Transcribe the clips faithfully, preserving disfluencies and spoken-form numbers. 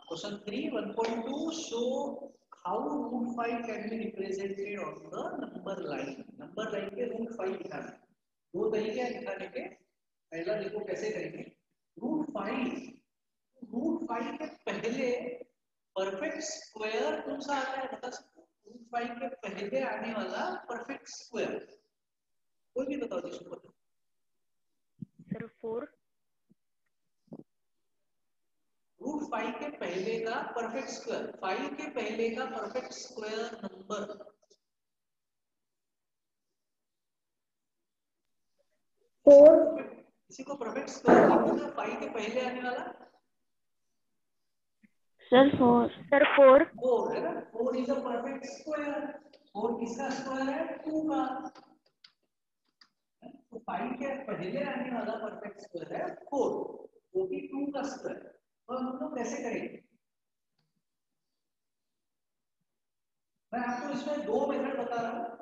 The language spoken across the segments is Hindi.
Question three one point two show how root five can be represented on the number line. Number line पे रूट फाइव दिखाना। दो तरीके हैं दिखाने के। पहला देखो कैसे करेंगे। रूट फाइव रूट फाइव के पहले परफेक्ट स्क्वायर कौन सा आता है बता सकते हो? रूट फाइव के पहले आने वाला परफेक्ट स्क्वायर कोई भी बताओ जिसको बताओ। Sir four. रूट फाइव के पहले का परफेक्ट स्क्वायर, फाइव के पहले का परफेक्ट स्क्वायर नंबर फोर। किसी को परफेक्ट स्क्वायर नहीं पता फाइव के पहले आने वाला? Sir four. Sir four. Four है ना। Four is a perfect square. Four किसका स्क्वायर है? टू का। तो फाइव के पहले आने वाला परफेक्ट स्क्वायर है फोर, वो भी टू का स्क्वायर। तो हम लोग कैसे करेंगे? मैं आपको इसमें दो मेथड बता रहा हूं।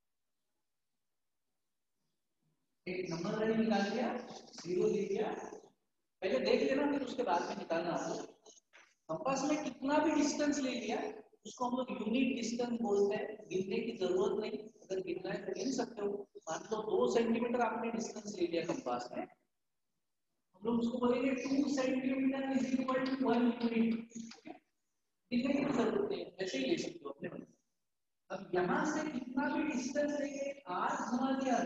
एक नंबर लाइन निकाल दिया, जीरो दे दिया, पहले देख लेना फिर उसके बाद में निकालना। आपको कंपास में कितना भी डिस्टेंस ले लिया उसको हम लोग यूनिट डिस्टेंस बोलते हैं। गिनने की जरूरत नहीं, अगर गिनना है तो गिन सकते हो। मान लो दो सेंटीमीटर आपने डिस्टेंस ले लिया कंपास में, हम लोग उसको बोलेंगे two centimetre is equal to one unit. गिनने की जरूरत नहीं, ऐसे ही ले सकते हो अपने मन। अब यहां से कितना भी डिस्टेंस लेके आर घुमा दिया,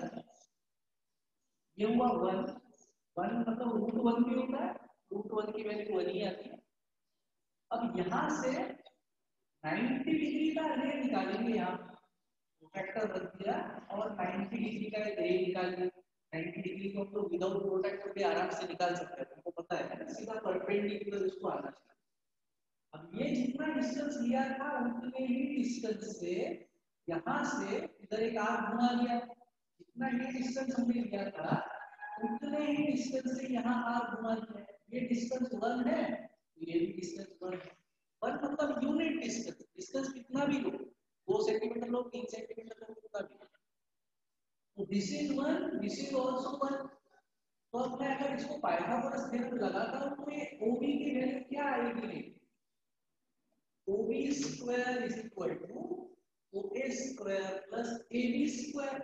ये हुआ वन। वन मतलब रूट वन भी होता है, रूट वन की वैल्यू वन ही आती है। अब यहां से नाइन्टी डिग्री का रे निकालेंगे। यहाँ प्रोटेक्टर रख दिया और नाइन्टी डिग्री का एक रे निकाल दिया। नाइन्टी डिग्री को हम लोग विदाउट प्रोटेक्टर भी आराम से निकाल सकते हैं, तुमको पता है ना, सीधा परपेंडिकुलर उसको आना चाहिए। अब ये जितना डिस्टेंस लिया था उतने ही डिस्टेंस से यहाँ से इधर एक आर्क घुमा दिया। जितना ये डिस्टेंस हमने लिया था उतने ही डिस्टेंस से यहाँ आर्क घुमा दिया। ये डिस्टेंस वन है, ये भी डिस्टेंस वन है। वन मतलब यूनिट डिस्टेंस। डिस्टेंस कितना भी लो, दो सेंटीमीटर लो, तीन सेंटीमीटर लो, कितना भी। तो this is one, this is also one. तो अब मैं अगर इसको पाइथागोरस थ्योरम लगाता हूं तो ये ओबी की वैल्यू क्या आएगी? OB square is equal to OA square plus AB square.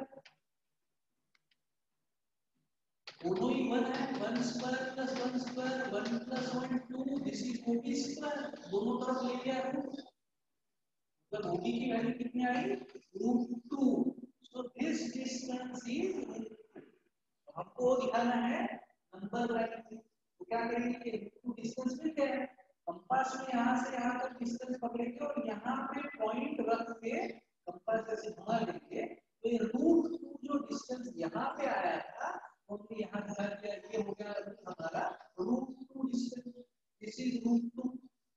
दोनों ही वन है, one square plus one square, one plus one two, this is OB square. दोनों तरफ ले लिया रूट, तो ओबी की वैल्यू कितनी आई? Root two. So this distance is, हमको दिखाना है नंबर लाइन। तो क्या करेंगे? टू डिस्टेंस मिल गया है, कंपास में यहाँ से यहाँ तक डिस्टेंस पकड़ेंगे और यहाँ पे पॉइंट रख के कंपास ऐसे घुमा लेंगे। तो ये रूट टू जो डिस्टेंस यहाँ पे आया था वो यहाँ दिखा दिया। ये हो गया हमारा root two distance. This is root two.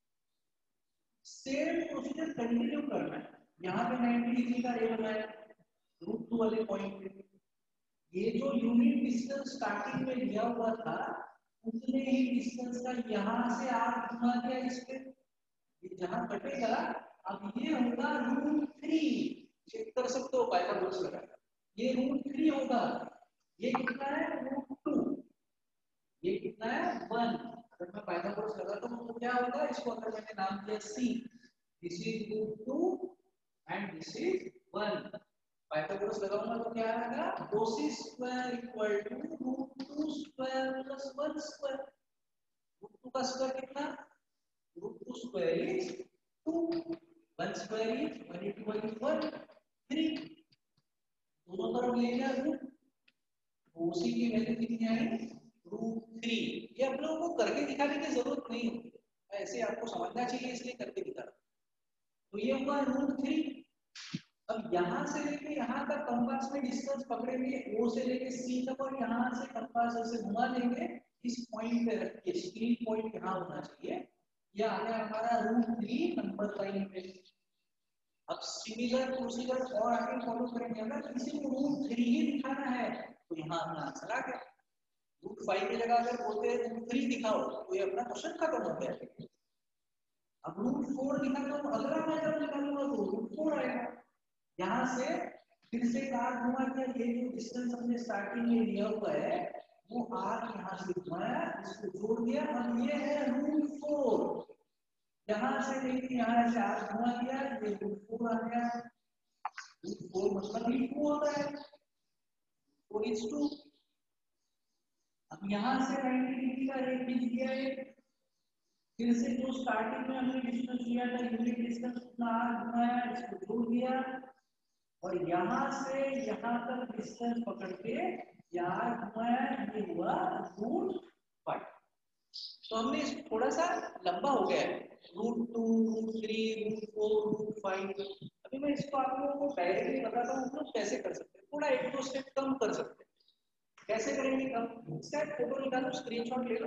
Same procedure continue करना है। यहाँ पे नाइन्टी डिग्री का रे बनाया रूट टू वाले पॉइंट पे। ये जो यूनिट डिस्टेंस स्टार्टिंग में लिया हुआ था उतने ही डिस्टेंस का यहाँ से आर्क घुमा दिया इस पे। ये जहां कटेगा अब ये होगा रूट थ्री। चेक कर सकते हो पाइथागोरस लगा, ये रूट थ्री होगा। ये कितना है? Root two. ये कितना है? वन। अगर मैं पाइथागोरस लगाता हूं तो क्या होगा? इसको अगर मैंने नाम दिया C, this is root two and this is one. Pythagoras लगाऊंगा तो क्या आएगा? दो C square equal to root two square plus one square. Root two का स्क्वायर कितना? Root two square is two, one square is one into one is one, three. दोनों तरफ ले लिया रूट, उसी की वैल्यू कितनी आई? Root three. ये आप लोगों को करके दिखाने की जरूरत नहीं होती, ऐसे आपको समझना चाहिए इसलिए करके दिखा रहा। तो ये हुआ रूट थ्री। अब यहाँ से लेके यहाँ तक कंपास में डिस्टेंस पकड़ेंगे, ओ से लेके सी तक, और यहाँ से कंपास ऐसे घुमा लेंगे इस पॉइंट पे रख के। स्क्रीन पॉइंट यहाँ होना चाहिए। ये आ गया हमारा रूट थ्री नंबर लाइन पे। अब सिमिलर प्रोसीजर और आगे फॉलो करेंगे। अगर किसी को रूट थ्री ही दिखाना है तो यहाँ अपना आंसर आ गया। रूट फाइव की जगह अगर बोलते हैं रूट थ्री दिखाओ तो ये अपना क्वेश्चन खत्म हो गया। अब रूट फोर दिखाता हूँ, अगला मेथड निकालूंगा तो रूट फोर आएगा। यहाँ से फिर से आर घुमा दिया। ये जो डिस्टेंस हमने स्टार्टिंग में लिया हुआ है वो आर यहाँ से घुमाया, इसको जोड़ दिया। अब ये है रूट फोर। यहाँ से लेके यहाँ से आर घुमा दिया, ये रूट फोर आ गया। रूट फोर मतलब ही टू होता है, फोर इज टू। अब यहाँ से नाइंटी डिग्री का एक खींच दिया है, फिर से जो स्टार्टिंग में हमने डिस्टेंस लिया था यूनिट डिस्टेंस उतना आर घुमाया, इसको जोड़ दिया और यहाँ से यहाँ तक डिस्टेंस पकड़ के यहाँ घुमाया, ये हुआ रूट फाइव। तो हमने इसको थोड़ा सा लंबा हो गया है, root two, root three, root four, root five. अभी मैं इसको आप लोगों को डायरेक्टली बताता हूँ लोग कैसे कर सकते हैं, थोड़ा एक दो स्टेप कम कर सकते हैं। कैसे करेंगे कम? इसका फोटो निकालो, स्क्रीनशॉट ले लो।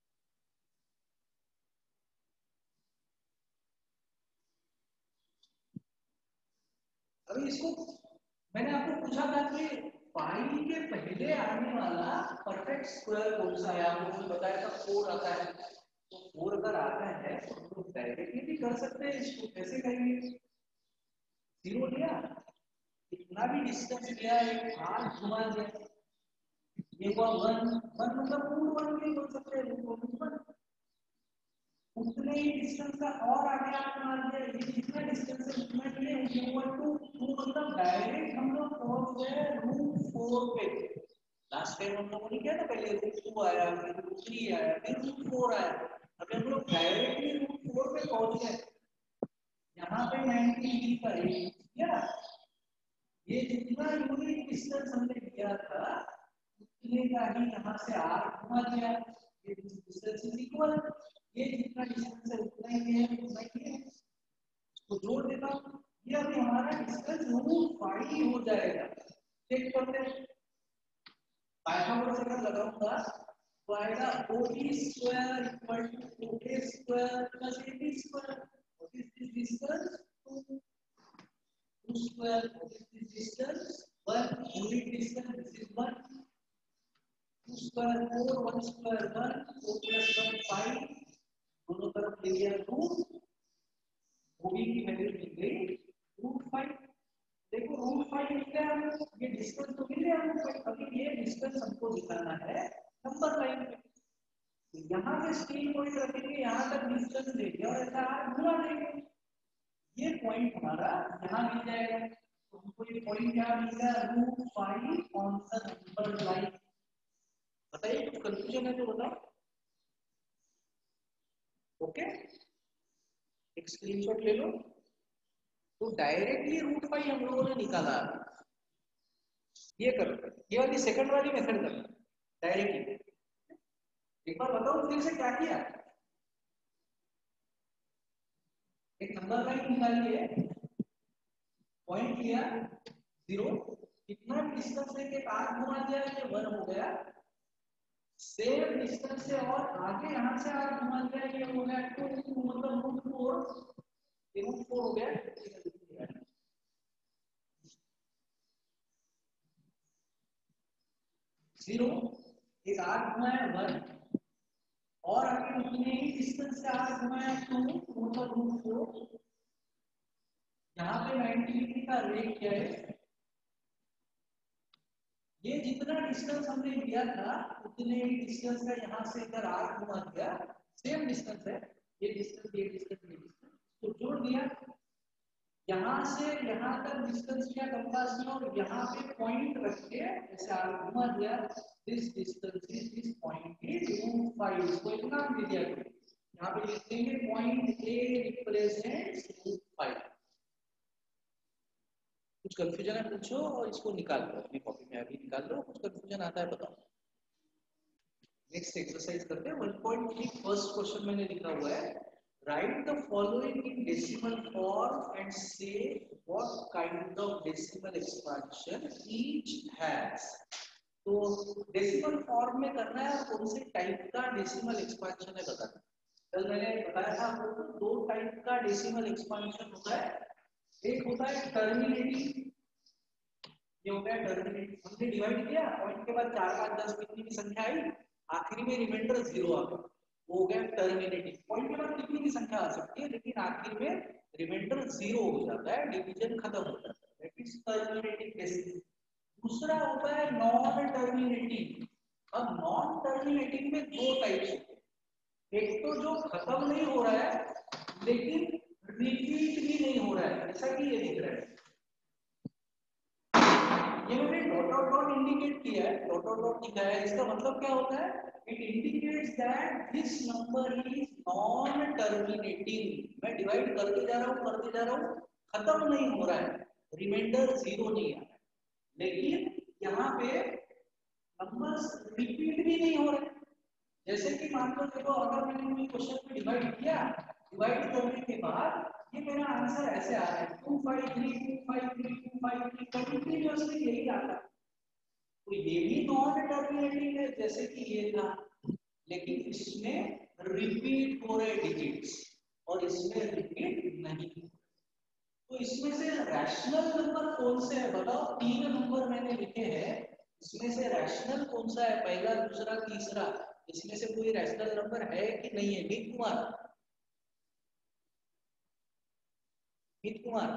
अभी इसको मैंने आपको पूछा था कि पाई के पहले आने वाला परफेक्ट स्क्वायर कौन सा है, आपको बताया था फोर आता है। तो फोर अगर आता है तो हम लोग डायरेक्टली भी कर सकते हैं। इसको कैसे करेंगे? जीरो लिया, इतना भी डिस्टेंस लिया, एक आर घुमा दिया, ये हुआ वन। वन मतलब रूट वन भी बोल सकते हैं, रूट वन। उतने ही डिस्टेंस का और आगे आप मान लिया, ये जितना डिस्टेंस है उतना ही है, ये हुआ टू। टू मतलब डायरेक्ट हम लोग पहुंच गए रूट फोर पे। लास्ट टाइम हम लोगों ने किया ना, पहले रूट टू आया, फिर रूट थ्री आया, फिर रूट फोर आया। अभी हम लोग डायरेक्टली रूट फोर पे पहुंच गए। यहाँ पे नाइंटी डिग्री का एक किया, ये जितना यूनिट डिस्टेंस हमने किया था उतने का ही यहाँ से आर घुमा दिया, ये डिस्टेंस इज इक्वल, ये जितना डिस्टेंस है उतना ही है, उतना ही है। तो जोड़ देता हूँ, ये अभी हमारा डिस्टेंस रूट फाइव हो जाएगा। चेक करते हैं, पाइथागोरस अगर लगाऊंगा तो आएगा OD square equal to OA square plus AB square. What is this distance? Two square. What is this distance? One. Unit distance this is one. Two square four, one square one, four plus one five, दोनों तरफ ले लिया रूट, ओबी की वैल्यू मिल गई रूट फाइव। देखो रूट फाइव मिल गया, ये डिस्टेंस तो मिल गया रूट फाइव। अभी ये डिस्टेंस हमको दिखाना है नंबर लाइन पे। तो यहाँ पे स्क्रीन पॉइंट रखेंगे, यहाँ तक डिस्टेंस लेंगे और ऐसा आर घुमा देंगे, ये पॉइंट हमारा यहाँ मिल जाएगा। तो हमको ये पॉइंट क्या मिल गया? Root five on the number line. बताइए कुछ कंफ्यूजन है तो बताओ। ओके, एक स्क्रीनशॉट ले लो। तो डायरेक्टली रूट फाइव हम लोगों ने निकाला, ये करो, ये वाली सेकंड वाली मेथड करो डायरेक्टली। एक बार बताओ फिर से क्या किया। एक नंबर लाइन निकाली है, पॉइंट लिया जीरो, कितना डिस्टेंस है कि आर घुमा दिया, ये वन हो गया। सेम डिस्टेंस से और आगे यहाँ से आर घुमा दिया, ये हो गया टू, मतलब रूट फोर, ये रूट फोर हो गया। जीरो, एक आर घुमाया वन, और आगे उतने ही डिस्टेंस से आर घुमाया टू, मतलब रूट फोर। यहाँ पे नाइंटी डिग्री का रेट क्या है? ये जितना डिस्टेंस हमने लिया था उतने ही डिस्टेंस का यहाँ से इधर आर घुमा दिया, सेम डिस्टेंस है, ये डिस्टेंस ये डिस्टेंस ये डिस्टेंस, तो जोड़ दिया। यहाँ से यहाँ तक डिस्टेंस किया कंपास में, और यहाँ पे पॉइंट रख के ऐसे आर घुमा दिया। This distance is this point is root five. इसको एक नाम दे दिया, यहाँ पे लिख देंगे point A represents root five. कुछ कंफ्यूजन है पूछो और इसको निकाल लो अपनी कॉपी में, अभी निकाल लो। कुछ कंफ्यूजन आता है बताओ। नेक्स्ट एक्सरसाइज करते हैं। One point three first question मैंने लिखा हुआ है, write the following in decimal form and say what kind of decimal expansion each has. तो डेसिमल फॉर्म में करना है, कौन से टाइप का डेसिमल एक्सपेंशन है बताना। कल मैंने बताया था आपको दो टाइप का डेसिमल एक्सपेंशन होता है। एक होता है टर्मिनेटिंग, ये हो गया टर्मिनेटिंग, हमने डिवाइड किया पॉइंट के बाद चार पांच दस कितनी भी संख्या आई, आखिरी में रिमाइंडर जीरो आ गया, वो हो गया टर्मिनेटिंग। पॉइंट के बाद कितनी भी संख्या आ सकती है लेकिन आखिर में रिमाइंडर जीरो हो जाता है, डिवीजन खत्म हो जाता है, दैट इज टर्मिनेटिंग डेसिमल। दूसरा होता है नॉन टर्मिनेटिंग। अब नॉन टर्मिनेटिंग में दो टाइप्स होते हैं, एक तो जो खत्म नहीं हो रहा है लेकिन रिपीट भी नहीं हो रहा है, जैसा कि ये दिख रहा है। ये मैंने डॉट डॉट डॉट इंडिकेट किया है, डॉट डॉट डॉट लिखा है, इसका मतलब क्या होता है? It indicates that this number is non terminating. मैं डिवाइड करते जा रहा हूँ करते जा रहा हूँ, खत्म नहीं हो रहा है, रिमाइंडर जीरो नहीं आ रहा है, लेकिन यहाँ पे नंबर्स रिपीट भी नहीं हो रहे। जैसे कि मान लो देखो, अगर मैंने कोई क्वेश्चन को डिवाइड किया, डिवाइड करने के बाद ये मेरा आंसर ऐसे आ रहा है two five three two five three two five three, continuously यही आता है। तो ये भी नॉन टर्मिनेटिंग है जैसे कि ये था, लेकिन इसमें रिपीट हो रहे डिजिट्स और इसमें रिपीट नहीं। तो इसमें से रैशनल नंबर कौन से है बताओ? तीन नंबर मैंने लिखे हैं, इसमें से रैशनल कौन सा है? पहला, दूसरा, तीसरा, इसमें से कोई रैशनल नंबर है कि नहीं है? Meet Kumar, Meet Kumar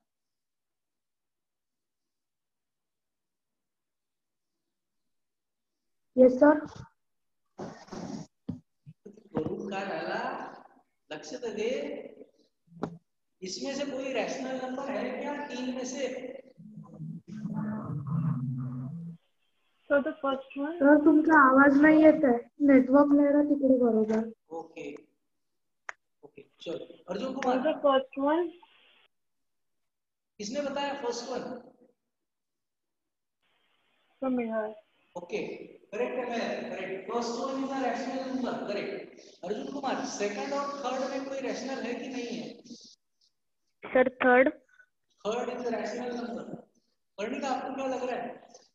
yes sir. गुरु का डाला, लक्ष्य तो दे। इसमें से कोई रैशनल नंबर है क्या तीन में से? Sir the first one. Sir तुमचा आवाज नाही येत आहे, नेटवर्क नाही रहा तिकडे बरोबर। ओके ओके चलो, Arjun Kumar. The first one. किसने बताया first one? Sameer. Okay correct है, मैं correct. First one is a rational number, correct. Arjun Kumar, second और थर्ड में कोई रैशनल है कि नहीं है? Sir third. Third is a rational number. Varnika, आपको क्या लग रहा है?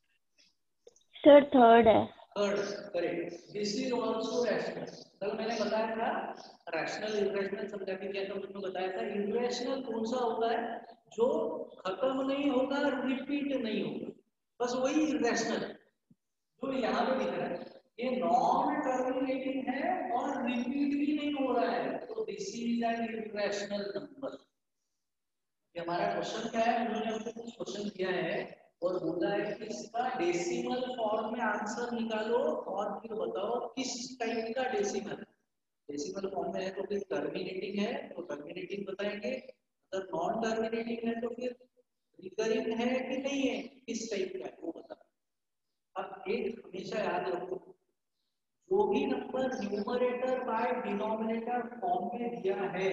सर थर्ड है। Third correct. This is also rational. कल मैंने बताया था रैशनल इरेशनल समझा के क्या था, उसमें बताया था इरेशनल कौन सा होता है? जो खत्म नहीं होगा, रिपीट नहीं होगा, बस वही इरेशनल है। जो यहाँ पे दिख रहा है ये नॉन टर्मिनेटिंग है और रिपीट भी नहीं हो रहा है, तो this is an irrational number. ये हमारा क्वेश्चन क्या है? उन्होंने हमको कुछ क्वेश्चन किया है और बोला है कि इसका डेसिमल फॉर्म में आंसर निकालो और फिर बताओ किस टाइप का डेसिमल। डेसिमल फॉर्म में है तो फिर टर्मिनेटिंग है तो टर्मिनेटिंग बताएंगे, अगर नॉन टर्मिनेटिंग है तो फिर रिकरिंग है कि नहीं है, किस टाइप का है वो बता। अब एक हमेशा याद रखो, जो भी number numerator by denominator form में दिया है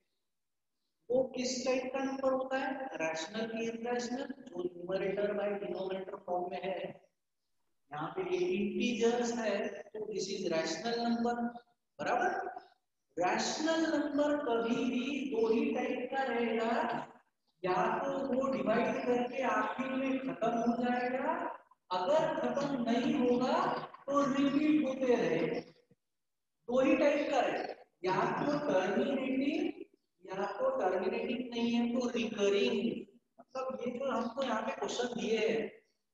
वो किस टाइप का नंबर होता है? रैशनल की इरेशनल। जो न्यूमरेटर बाय डिनोमिनेटर फॉर्म में है, यहाँ पे ये इंटीजर्स है तो दिस इज रैशनल नंबर, बराबर। रैशनल नंबर कभी भी दो ही टाइप का रहेगा, या तो वो डिवाइड करके आखिर में खत्म हो जाएगा, अगर खत्म नहीं होगा तो रिपीट होते रहेगा। दो ही टाइप का है, या तो टर्मिनेटिंग या तो टर्मिनेटिंग नहीं है तो रिकरिंग। मतलब ये जो हमको यहाँ पे क्वेश्चन दिए हैं,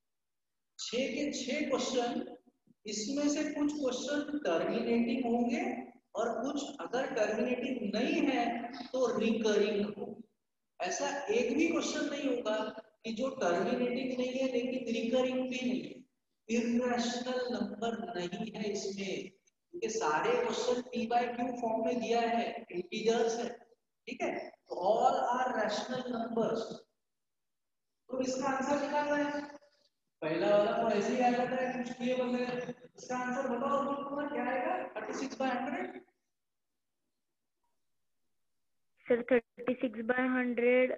छह के छह क्वेश्चन, इसमें से कुछ क्वेश्चन टर्मिनेटिंग होंगे और कुछ अगर टर्मिनेटिंग नहीं है तो रिकरिंग होंगे। ऐसा एक भी क्वेश्चन नहीं होगा कि जो टर्मिनेटिंग नहीं है लेकिन रिकरिंग भी नहीं है। इरेशनल नंबर नहीं है इसमें, क्योंकि सारे question P by Q form में दिया है, इंटीजर्स है, ठीक है। तो ऑल आर रैशनल नंबर्स। तो इसका आंसर निकालना है। पहला वाला तो ऐसे ही आ जाता है कुछ किए बगैर। इसका आंसर बताओ तुम्हारा क्या आएगा? Thirty six by hundred. Sir thirty six by hundred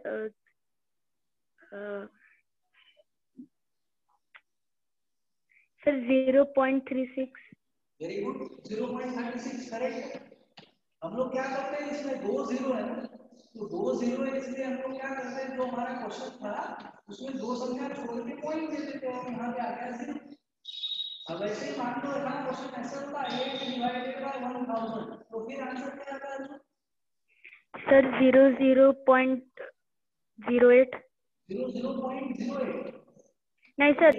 sir zero point three six. Very good, zero point three six correct. हम लोग क्या करते हैं, इसमें दो जीरो है ना, तो दो जीरो है इसलिए हम लोग क्या करते हैं, जो हमारा क्वेश्चन था उसमें दो संख्या छोड़ के पॉइंट दे देते हैं, यहाँ पे आ गया जीरो। अब ऐसे ही मान लो यहाँ क्वेश्चन ऐसा होता है eight divided by one thousand, तो फिर आंसर क्या आता है? Sir zero zero point zero eight. Zero zero point zero eight नहीं sir,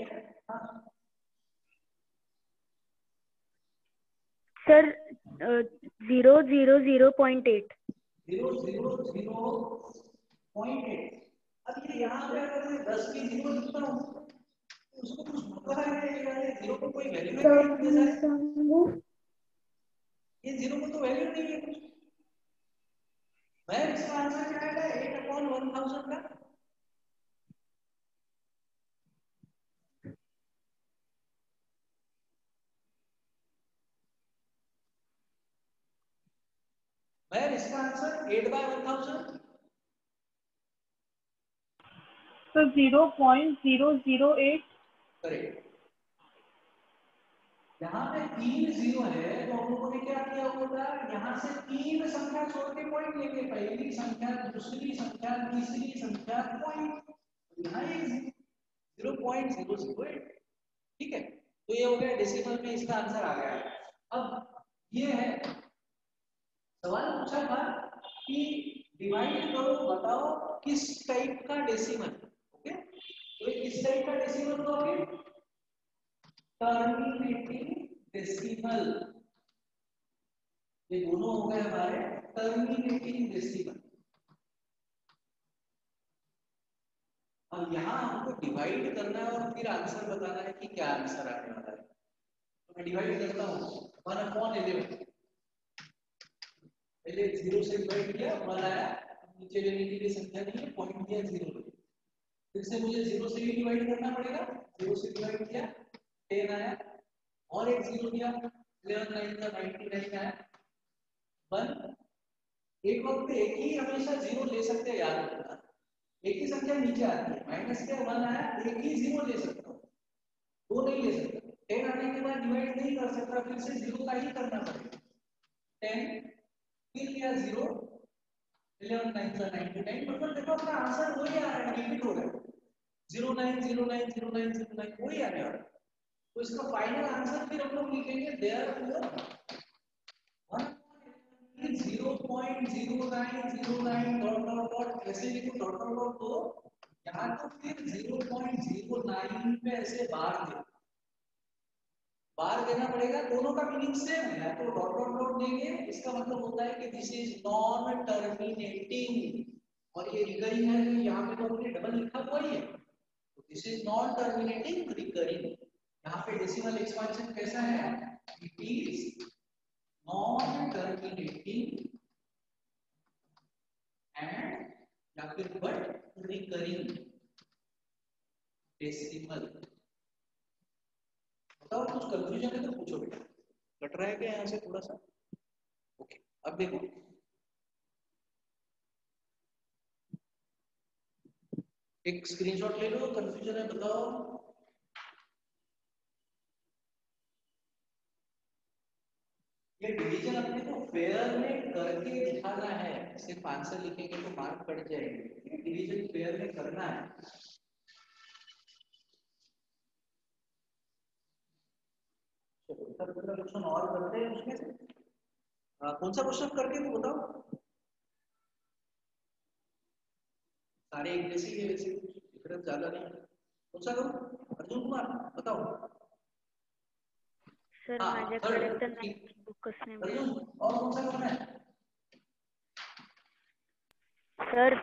sir zero zero zero point eight. Zero zero zero point eight. अब ये यहाँ पे अगर मैं दस की जीरो लिखता हूँ तो उसको कुछ पता है, ये जीरो को कोई वैल्यू नहीं है, ये जीरो को तो वैल्यू नहीं है कुछ। मैं इसका आंसर क्या आएगा एट अपॉन वन थाउजेंड का। मैं इसका answer eight by one thousand. तो zero point zero zero eight. Correct. यहाँ पे तीन जीरो है तो हम लोगों ने क्या किया हुआ था, यहाँ से तीन संख्या छोड़ के पॉइंट लेके पहली संख्या, दूसरी संख्या, तीसरी संख्या पॉइंट, यहाँ एक zero point zero zero eight. ठीक है, तो ये हो गया डेसिमल में इसका आंसर आ गया। अब ये है सवाल पूछा था कि डिवाइड करो बताओ किस टाइप का डेसिमल। ओके, तो ये किस टाइप का डेसिमल तो अभी टर्मिनेटिंग डेसिमल, ये दोनों हो गए हमारे टर्मिनेटिंग डेसिमल। अब यहाँ हमको डिवाइड करना है और फिर आंसर बताना है कि क्या आंसर आने वाला है। तो मैं डिवाइड करता हूँ वन अपॉन इलेवन, पहले जीरो से डिवाइड किया वन आया, नीचे लेने के लिए संख्या नहीं है, पॉइंट दिया जीरो, फिर से मुझे जीरो से ही डिवाइड करना पड़ेगा, जीरो से डिवाइड किया टेन आया, और एक जीरो दिया इलेवन नाइन का नाइनटी नाइन आया वन। एक वक्त पे एक ही हमेशा जीरो ले सकते हैं, याद रखना एक ही संख्या नीचे आती है, माइनस के वन आया एक ही जीरो ले सकता हूँ, दो नहीं ले सकता। टेन आने के बाद डिवाइड नहीं कर सकता, फिर से जीरो का ही करना पड़ेगा। टेन फिर लिया जीरो, इलेवन नाइन का नाइनटी नाइन, मतलब देखो अपना आंसर वही आ रहा है, रिपीट हो रहा है, zero nine zero nine zero nine zero nine वही आने वाला है। तो इसका फाइनल आंसर फिर हम लोग लिखेंगे therefore zero point zero nine zero nine dot dot dot ऐसे लिखो डॉट डॉट डॉट, तो यहाँ तो फिर जीरो पॉइंट जीरो नाइन पे ऐसे बार दे बार देना पड़ेगा, दोनों का मीनिंग सेम है, तो डॉट डॉट डॉट देंगे, इसका मतलब होता है कि दिस इज नॉन टर्मिनेटिंग, और ये रिकरिंग है तो यहाँ पे तो हमने डबल लिखा हुआ ही है, तो this is non terminating recurring. यहाँ पे डेसिमल एक्सपेंशन कैसा है, it is non terminating and या फिर बट रिकरिंग डेसिमल। बताओ कुछ कंफ्यूजन है तो पूछो बेटा, कट रहा है क्या यहाँ से थोड़ा सा। ओके, अब देखो एक स्क्रीनशॉट ले लो, कंफ्यूजन है बताओ। ये डिवीजन अपने को फेयर में करके दिखाना है, सिर्फ आंसर लिखेंगे तो मार्क कट जाएंगे, डिवीजन फेयर में करना है। चलो क्वेश्चन और करते हैं उसमें से, आ, कौन सा क्वेश्चन करके तो बताओ, सारे एक जैसे ही वैसे डिफरेंस ज्यादा नहीं, कौन सा करूं अर्जुन कुमार बताओ। सर हाँ माझ्याकडे तर नाही बुकच नाही अर्जुन, मिळाली और कौन सा करना है सर।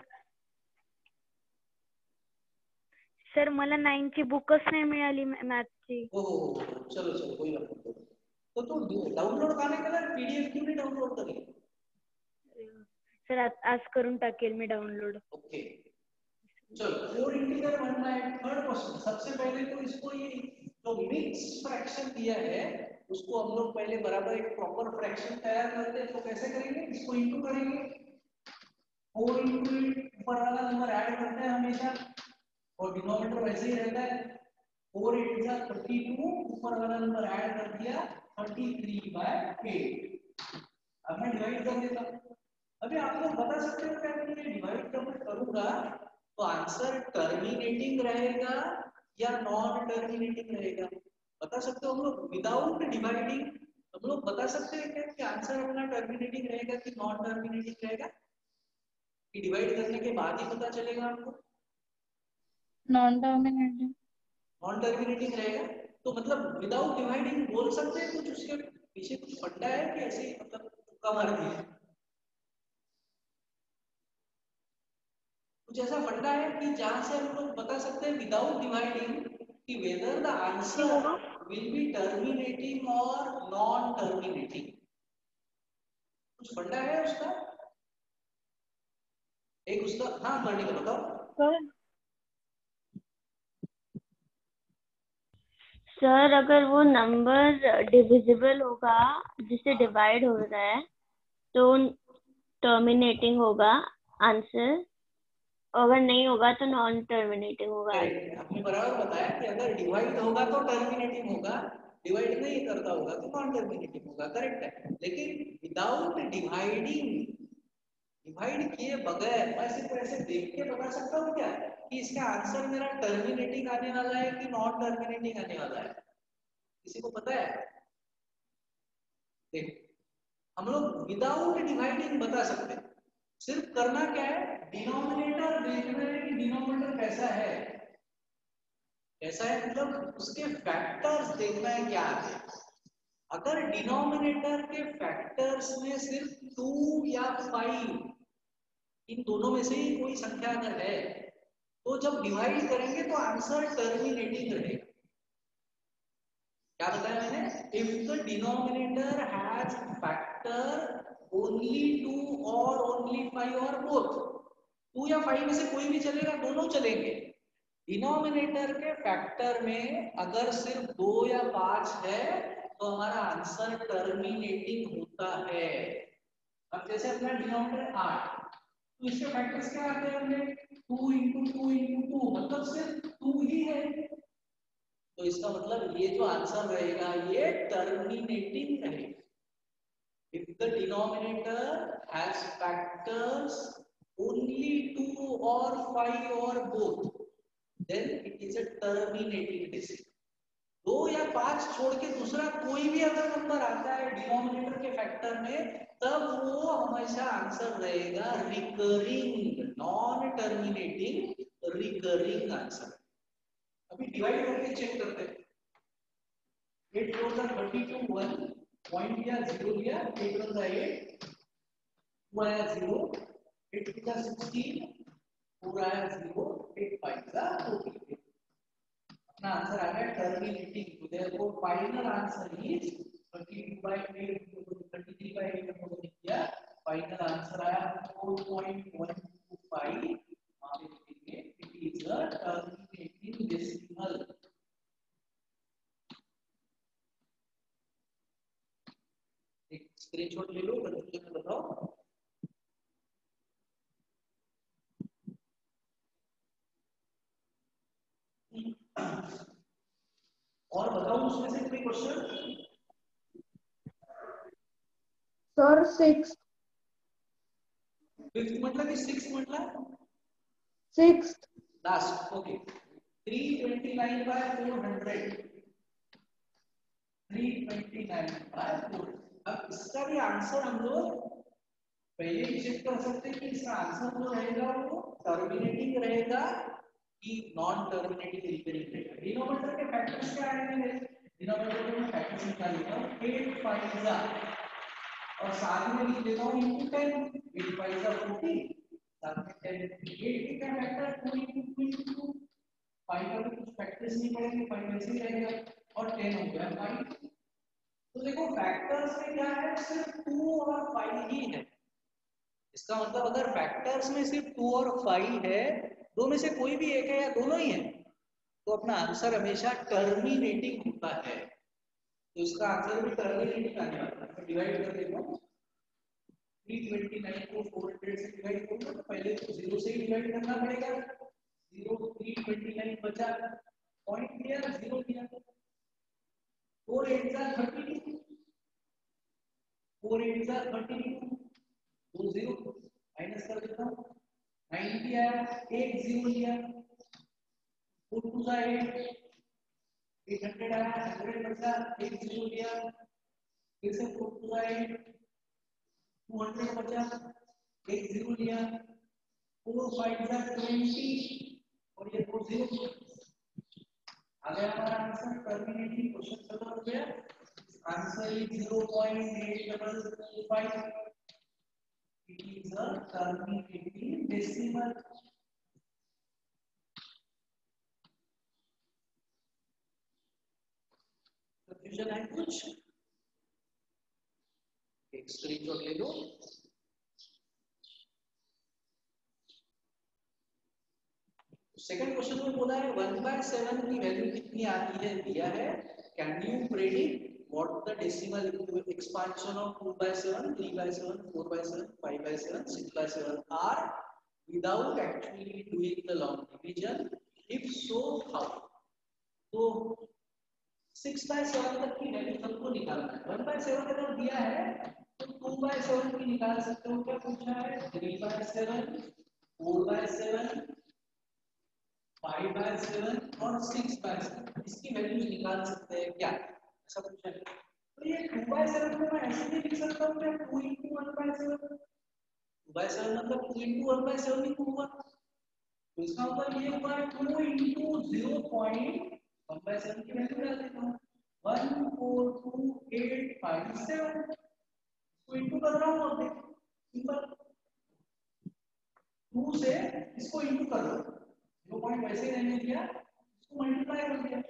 सर मला नाइन ची बुकच नाही मिळाली मॅथची। ओ चलो चलो कोई बात नहीं, तो तुम डाउनलोड करने के लिए पीडीएफ क्यों नहीं डाउनलोड करी। सर आज आज करून टाकेल मी डाउनलोड। ओके चलो, फोर इंटीजर बनना है, थर्ड क्वेश्चन। सबसे पहले तो इसको ये जो मिक्स फ्रैक्शन दिया है उसको हम लोग पहले बराबर एक प्रॉपर फ्रैक्शन तैयार करते हैं, तो कैसे करेंगे, इसको इंटू करेंगे, फोर इंटू ऊपर वाला नंबर ऐड करते हैं हमेशा, और डिनोमिनेटर वैसे ही रहता है, फोर एट जा थर्टी टू, ऊपर वाला नंबर ऐड कर दिया थर्टी थ्री बाय एट। अब मैं डिवाइड कर देता हूँ। अभी आप लोग बता सकते हो क्या कि ये डिवाइड जब मैं करूंगा तो आंसर टर्मिनेटिंग रहेगा या नॉन टर्मिनेटिंग रहेगा, बता सकते हो हम लोग विदाउट डिवाइडिंग। हम लोग बता सकते हैं क्या कि आंसर अपना टर्मिनेटिंग रहेगा कि नॉन टर्मिनेटिंग रहेगा, कि डिवाइड करने के बाद ही पता चलेगा आपको। नॉन टर्मिनेटिंग नॉन टर्मिनेटिंग रहेगा, तो मतलब विदाउट डिवाइडिंग बोल सकते हैं कुछ, उसके पीछे कुछ फंडा है कि ऐसे ही मतलब तुक्का मार दिया, कुछ ऐसा फंडा है कि जहां से हम लोग बता सकते हैं विदाउट डिवाइडिंग कि whether the answer will be terminating और नॉन टर्मिनेटिंग, कुछ फंडा है उसका। एक उसका, हाँ करने का बताओ सर सर अगर वो नंबर डिविजिबल होगा, जिससे डिवाइड हो रहा है, तो टर्मिनेटिंग होगा आंसर, अगर नहीं होगा तो नॉन टर्मिनेटिंग होगा। आपने बराबर बताया कि अगर डिवाइड होगा तो टर्मिनेटिंग होगा, डिवाइड नहीं करता होगा तो नॉन टर्मिनेटिंग होगा, करेक्ट है। लेकिन विदाउट डिवाइडिंग, डिवाइड किए बगैर मैं सिर्फ ऐसे देख के बता सकता हूँ क्या कि इसका आंसर मेरा टर्मिनेटिंग आने वाला है कि नॉन टर्मिनेटिंग आने वाला है? किसी को पता है? देखो हम लोग विदाउट डिवाइडिंग बता सकते हैं, सिर्फ करना क्या है, डिनोमिनेटर देखना है कि डिनोमिनेटर कैसा है, कैसा है मतलब उसके फैक्टर्स देखना है क्या आते हैं। अगर डिनोमिनेटर के फैक्टर्स में सिर्फ टू या फाइव, इन दोनों में से ही कोई संख्या अगर है, तो जब डिवाइड करेंगे तो आंसर टर्मिनेटिंग रहेगा। क्या बताया मैंने? If the denominator has factor only two और ओनली फाइव और बोथ, टू या फाइव में से कोई भी चलेगा, दोनों चलेंगे। डिनोमिनेटर के फैक्टर में अगर सिर्फ दो या पांच है तो हमारा आंसर टर्मिनेटिंग होता है। अब जैसे अपना डिनोमिनेटर आठ, तो इसके फैक्टर्स क्या आते हैं हमने, two into two into two, मतलब सिर्फ टू ही है, तो इसका मतलब ये जो आंसर रहेगा ये टर्मिनेटिंग रहेगा। If the denominator has factors only two or five or both, then it is a terminating decimal. दो या पांच छोड़ के दूसरा कोई भी अगर नंबर आता है डिनोमिनेटर के फैक्टर में, तब वो हमेशा आंसर रहेगा recurring, non terminating, recurring answer. अभी डिवाइड करके चेक करते हैं। एट फोर का थर्टी टू, वन पॉइंट लिया, जीरो लिया, एट वन का एट, टू आया जीरो, एट टू का सिक्सटीन, फोर आया जीरो, एट फाइव का फोर्टी। अपना आंसर आ गया टर्मिनेटिंग। तो therefore final answer is thirty two by eight, thirty three by eight को किया, फाइनल आंसर आया four point one to five. वहां पे लिखेंगे it is a terminating decimal. एक स्क्रीनशॉट ले लो, कंफ्यूजन में बताओ। और बताओ उसमें से कोई क्वेश्चन? सर सिक्स, फिफ्थ मतलब कि सिक्स मतलब six last, okay. Three twenty nine by four hundred, three twenty nine by four. अब इसका भी आंसर हम लोग पहले ही चेक कर सकते हैं कि इसका आंसर जो रहेगा वो टर्मिनेटिंग रहेगा कि नॉन टर्मिनेटिंग रिकरिंग रहेगा। डिनोमिनेटर के फैक्टर्स क्या आएंगे? डिनोमिनेटर के फैक्टर्स निकालिएगा, एट फाइव जा और साथ में लिख देता हूं इनटू टेन, एट फाइव जा फोर्टी, साथ में टेन। एट के क्या factor, two into two into two, five का भी कुछ फैक्टर्स नहीं पड़ेंगे, फाइव ऐसे ही रहेगा, और टेन हो गया फाइव। तो देखो फैक्टर्स में क्या है, सिर्फ टू और फाइव ही है। इसका मतलब अगर फैक्टर्स में सिर्फ टू और फाइव है, दो में से कोई भी एक है या दोनों ही है, तो अपना आंसर हमेशा टर्मिनेटिंग होता है। तो इसका आंसर भी टर्मिनेटिंग आने वाला है। डिवाइड कर देता हूं, थ्री ट्वेंटी नाइन को फोर हंड्रेड से डिवाइड करूंगा तो पहले तो जीरो से ही डिवाइड करना पड़ेगा। जीरो, थ्री ट्वेंटी नाइन बचा, पॉइंट लिया, जीरो लिया, फोर एट जा थर्टी टू, फोर एट जा थर्टी टू, दो जीरो माइनस कर देता हूं, नाइनटी आया, एक जीरो लिया, फोर टू जा एट, एट हंड्रेड आया, हंड्रेड बचा, एक जीरो लिया, फिर से फोर टू जा एट, टू हंड्रेड बचा, एक जीरो लिया, फोर फाइव जा ट्वेंटी और ये दो जीरो आ गया हमारा आंसर टर्मिनेटिंग। क्वेश्चन खत्म हो गया। Answer is zero point eight double two five. It is a terminating decimal. Confusion है कुछ? एक स्क्रीनशॉट ले लो। सेकंड क्वेश्चन में बोला है वन बाय सेवन की वैल्यू कितनी आती है दिया है, can you predict what the decimal expansion of two by seven, three by seven, four by seven, five by seven, six by seven are without actually doing the long division, if so how. तो सिक्स बाय सेवन तक की वैल्यू सबको निकालना है। वन बाय सेवन अगर दिया है तो टू बाय सेवन की निकाल सकते हो, क्या पूछा है, three by seven, four by seven, five by seven और सिक्स बाय सेवन, इसकी वैल्यूज निकाल सकते हैं क्या, ऐसा पूछा है। तो ये टू बाय सेवन को मैं ऐसे भी लिख सकता हूँ क्या, two into one by seven, two by seven मतलब two into one by seven ही होगा। तो इसका मतलब ये होगा two into zero point one by seven की वैल्यू डाल देता हूँ, one four two eight five seven, इसको इंटू कर रहा हूँ, अब सिंपल टू से इसको इंटू कर दो, जीरो पॉइंट वैसे रहने दिया, इसको मल्टीप्लाई कर दिया,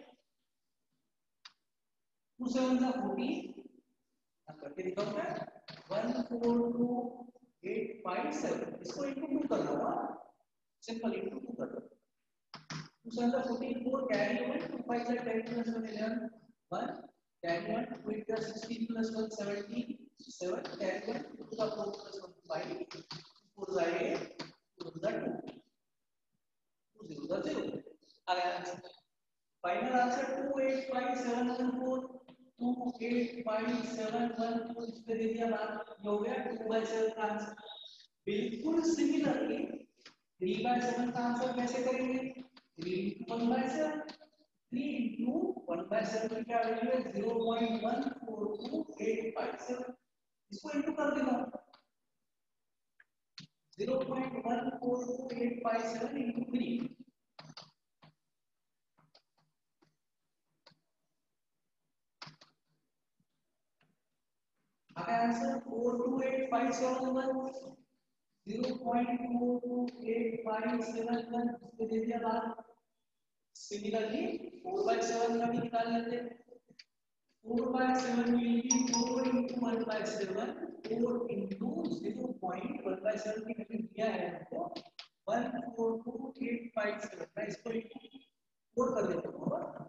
टू सेवन का फोर्टीन करके दिखाऊं क्या, one four two eight five seven, इसको इंटू टू कर दो, सिंपल इंटू टू कर दो, टू सेवन का fourteen, four carry over, two five का ten plus one eleven, one carry one, two eight का sixteen plus one seventeen, seven carry one, two का four plus one five, four का एट, टू का टू, टू जीरो का जीरो, आ गया answer. Final answer two eight five seven one four, two eight five seven one four, इस पे दे दिया बात, ये हो गया टू बाय सेवन का आंसर। बिल्कुल सिमिलरली थ्री बाय सेवन का आंसर कैसे करेंगे, three into one by seven, three into one by seven की क्या वैल्यू है, zero point one four two eight five seven, इसको इंटू कर देना, zero point one four two eight five seven into three, answer four two eight five seven one, zero point four two eight five seven one, इसको दे दिया बात। सिमिलरली फोर बाय सेवन का भी निकाल लेते हैं, four by seven will be four into one by seven, four into zero point one by seven की वैल्यू दिया है हमको one four two eight five seven, मैं इसको इंटू फोर कर देता हूँ,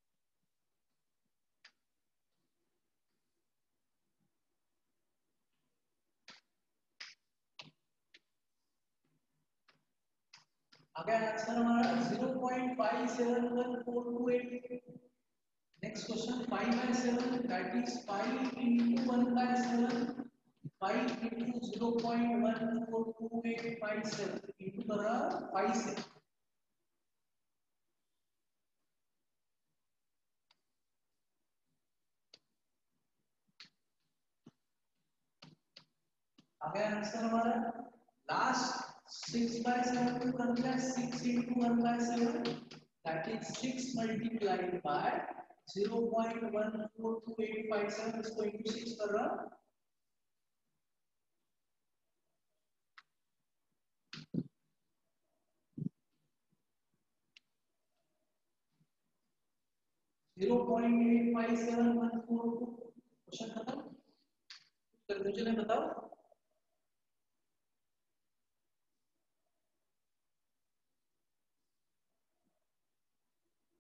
आगे आंसर हमारा zero point five seven one four two eight. Next question five by seven, that is five into one by seven, five into zero point one four two eight five seven into कर रहा फाइव से, आगे आंसर हमारा लास्ट सिक्स बाय सेवन को कर दिया, six into one by seven, that is six multiplied by zero point one four two eight five seven, इसको इंटू सिक्स कर रहा, zero point eight five seven one four two, question खत्म, कंक्लूजन है बताओ।